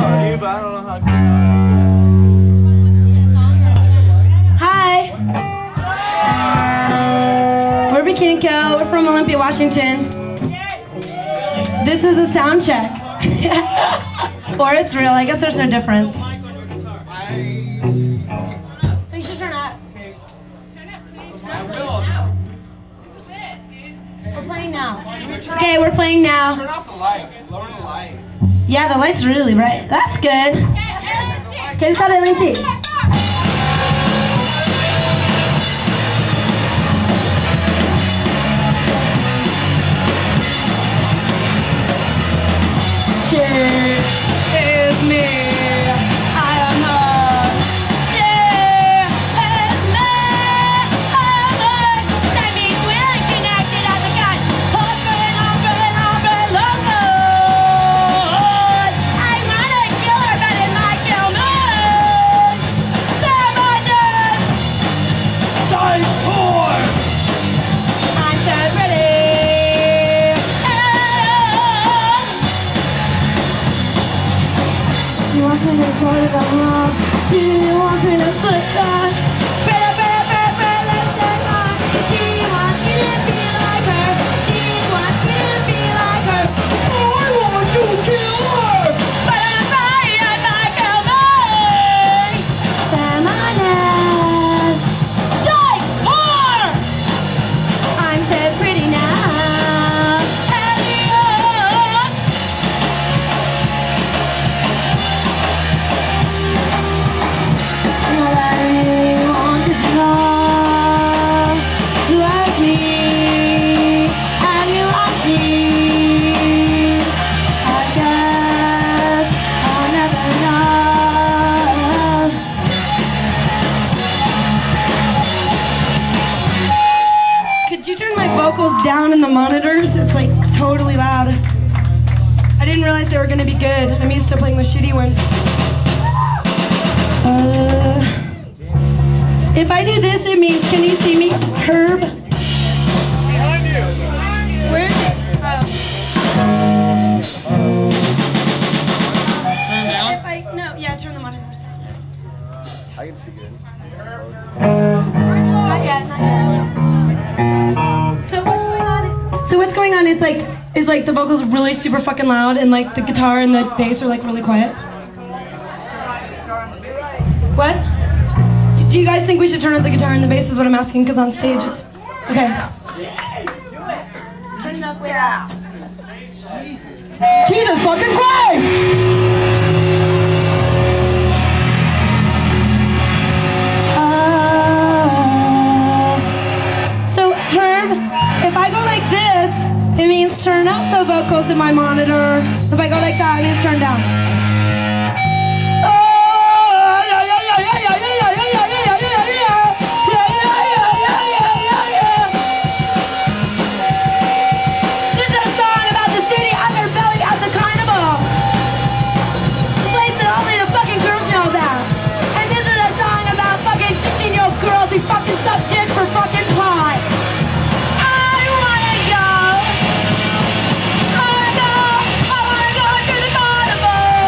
funny, but I don't know how good. Hi. We're Bikini. We're from Olympia, Washington. This is a sound check. Or it's real. I guess there's no difference. So you should turn up. We're playing now. Okay, we're playing now. Turn off the light. Lower the light. Yeah, the light's really bright. That's good. Okay, it's got a lynchy. It's me. I don't know. Yeah, it's me. I'm that means we're connected as a god. Hombre, loco. I wanna kill her, but it might kill me. Somebody. Die poor. I'm so pretty. She wants me to put it on love. She wants me to put that. Let's take on. She wants me to be like her. She wants me to be like her. I want to kill her. But I'm sorry if I kill me. Feminist. Die poor. I'm so pretty now. Down in the monitors, it's like totally loud. I didn't realize they were gonna be good. I'm used to playing with shitty ones. If I do this, it means, can you see me? Herb? Behind you. Where is it? Turn down? If I, no, yeah, turn the monitors down. I can see good. Not yet, not yet. So what's going on? It's like the vocals are really super fucking loud and like the guitar and the bass are like really quiet. What? Do you guys think we should turn up the guitar and the bass is what I'm asking, because on stage it's... Okay. Turn it up, yeah. Jesus fucking Christ! So Herb, if I go like this, it means turn up the vocals in my monitor. If I go like that, it means turn down. This is a song about the city underbelly of the carnival. The place that only the fucking girls know about. And this is a song about fucking 16-year-old girls who fucking suck dick for fucking pie. I wanna go to the carnival.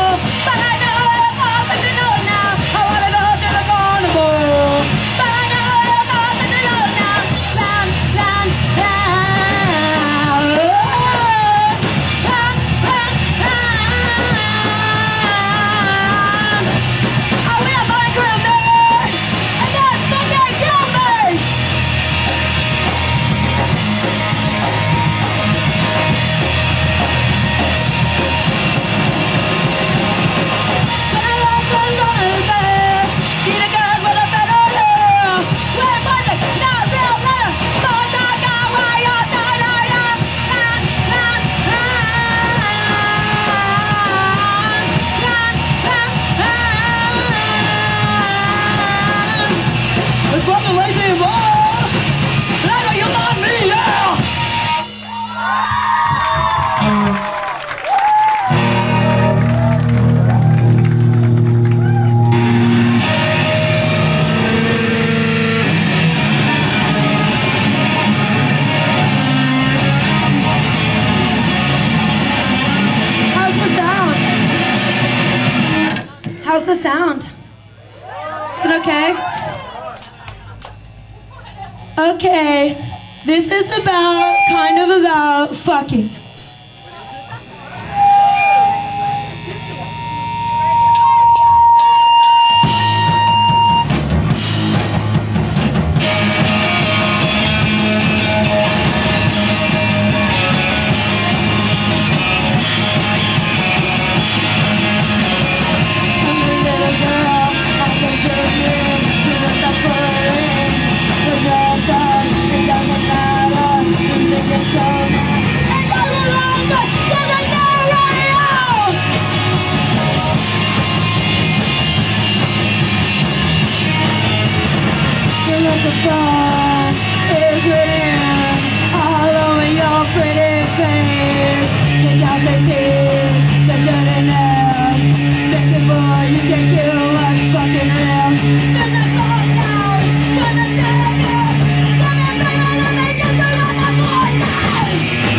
How's the sound? Is it okay? Okay, this is kind of about fucking. The sun is written all over your pretty face. Think I'll take tears, they're good enough. Thinking boy, you can kill what's fucking real. Turn the phone down, turn the phone down. Turn the phone down, make you turn on the phone down.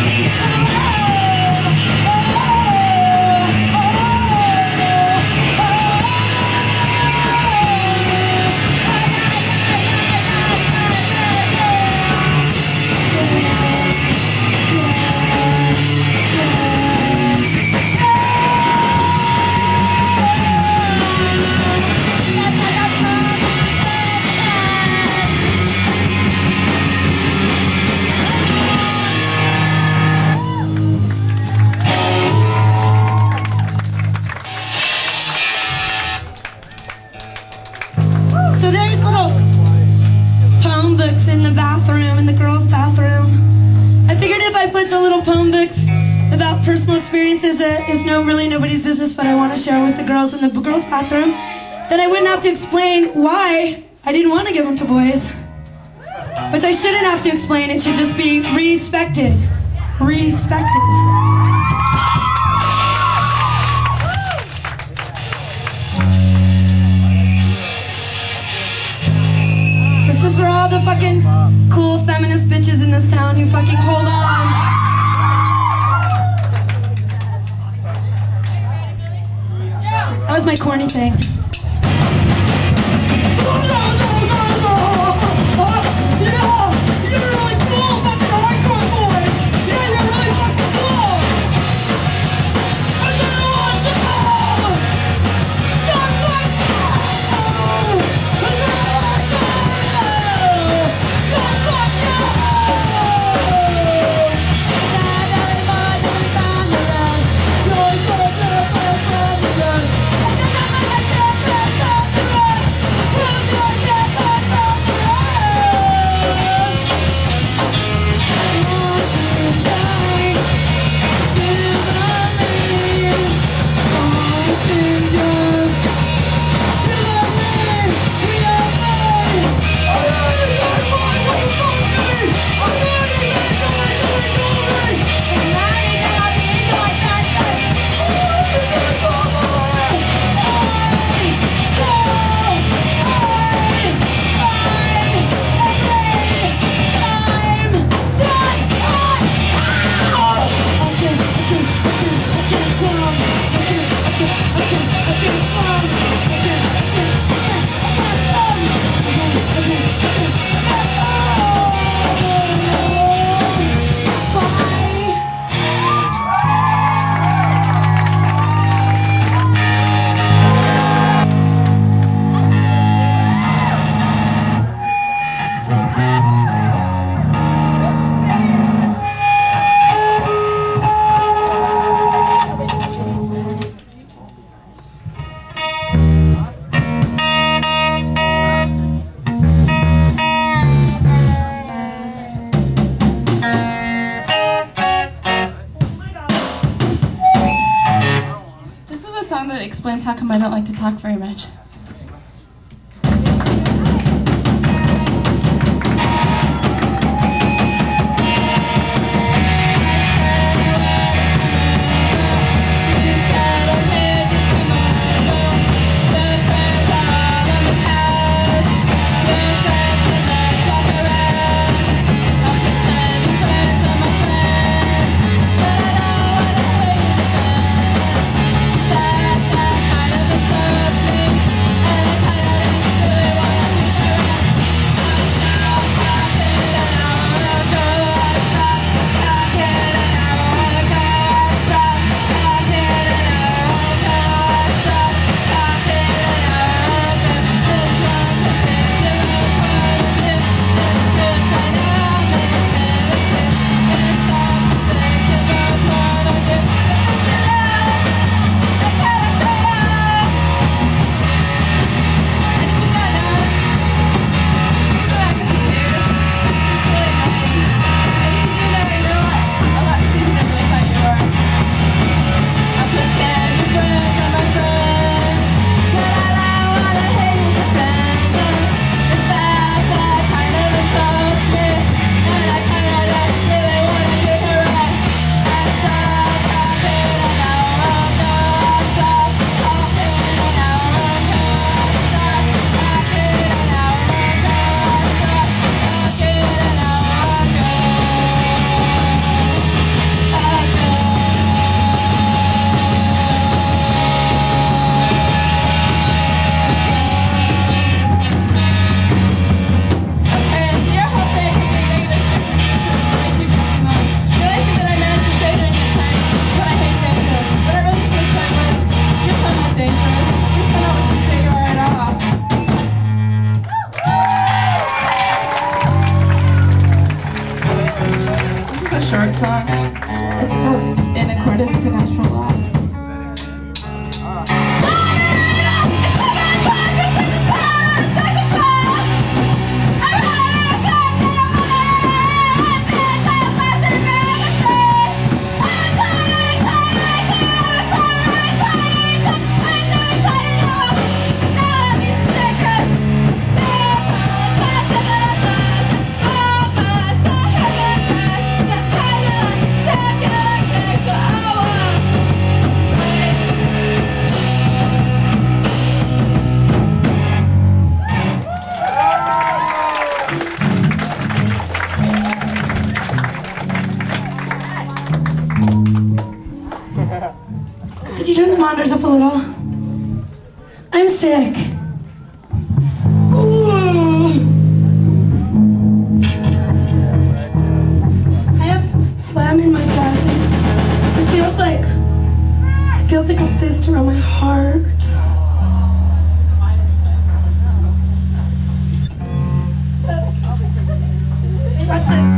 So there's little poem books in the bathroom, in the girls' bathroom. I figured if I put the little poem books about personal experiences that is really nobody's business, but I want to share with the girls in the girls' bathroom, then I wouldn't have to explain why I didn't want to give them to boys. Which I shouldn't have to explain, it should just be respected. Respected. This is for all the fucking cool feminist bitches in this town who fucking hold on. That was my corny thing. Explains how come I don't like to talk very much. That kind of absurd. Could you turn the monitors up a little? I'm sick. Ooh. I have phlegm in my chest. It feels like a fist around my heart. That's it.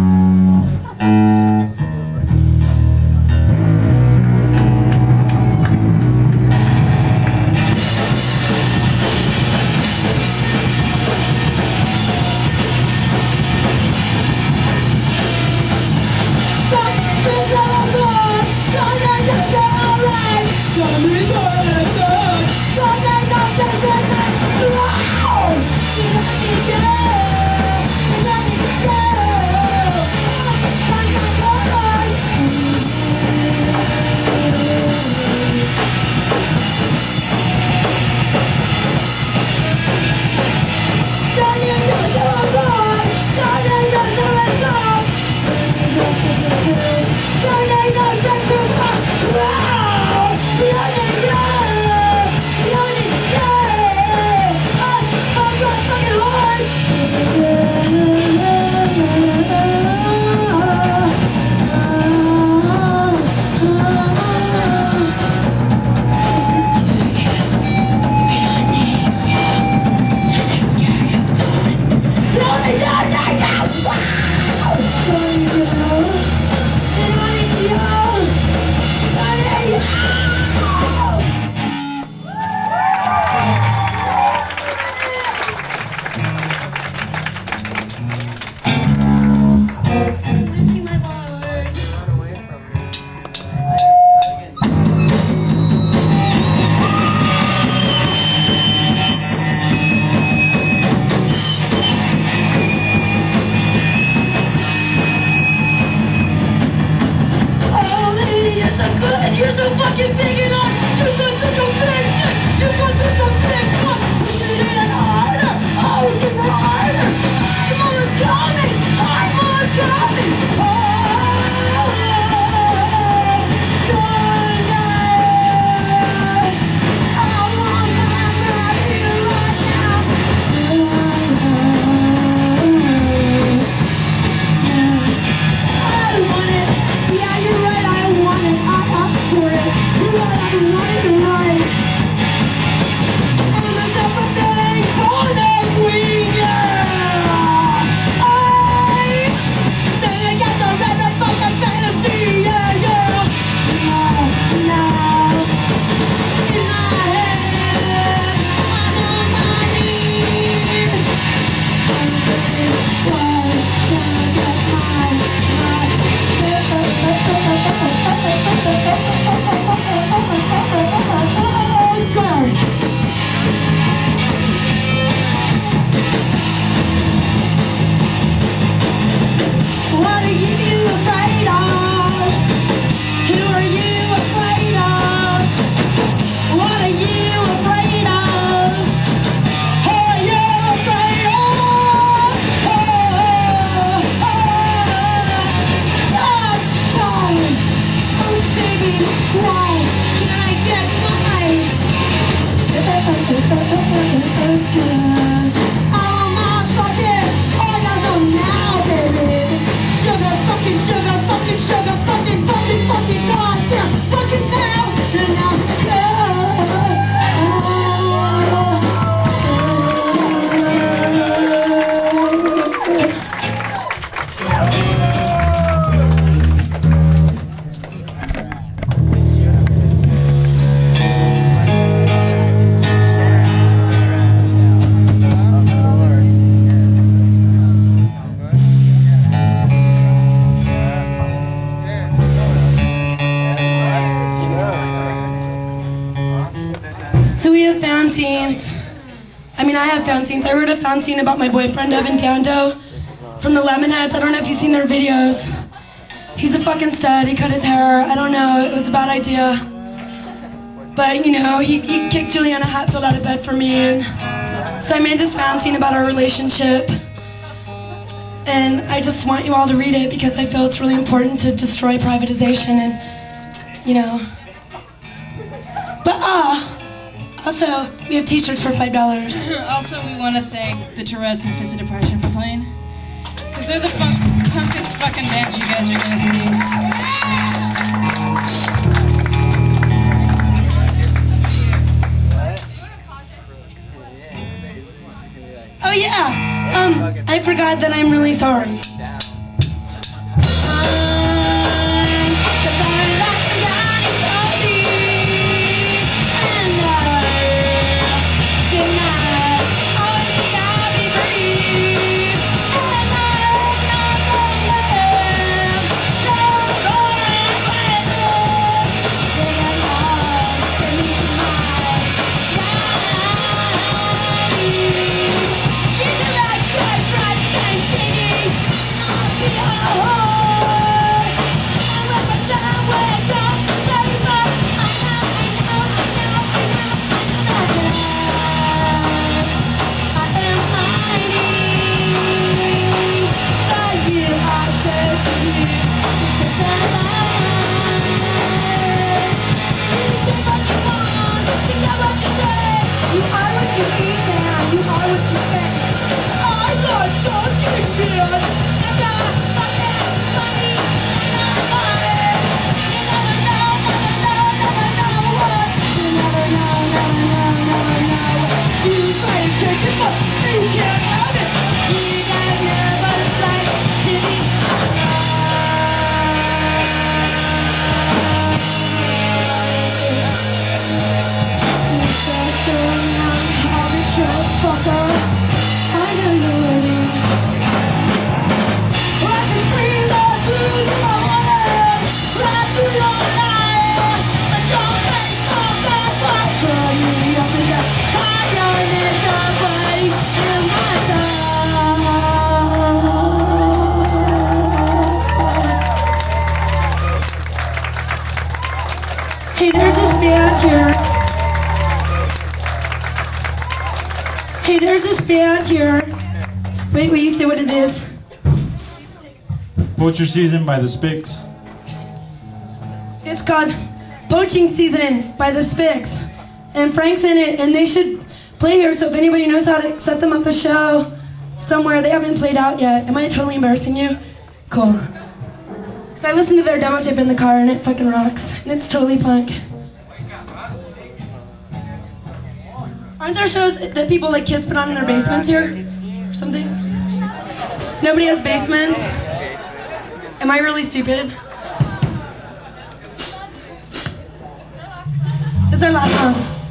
I wrote a fanzine about my boyfriend, Evan Dando, from the Lemonheads. I don't know if you've seen their videos. He's a fucking stud. He cut his hair. I don't know. It was a bad idea. But, you know, he kicked Juliana Hatfield out of bed for me. And so I made this fanzine about our relationship. And I just want you all to read it because I feel it's really important to destroy privatization and, you know, But also, we have t-shirts for $5. Also, we want to thank the Tourettes and Fitz of Depression for playing. Because they're the punkest fucking bands you guys are going to see. Oh yeah, I forgot that I'm really sorry. Hey, there's this band here. Hey, there's this band here. Wait, will you say what it is? Poacher Season by the Spicks. It's called Poaching Season by the Spicks. And Frank's in it, and they should play here, so if anybody knows how to set them up a show somewhere, they haven't played out yet. Am I totally embarrassing you? Cool. Because I listened to their demo tape in the car, and it fucking rocks. And it's totally punk. Aren't there shows that people, like kids, put on in their basements here? Or something? Nobody has basements? Am I really stupid? This is our last song.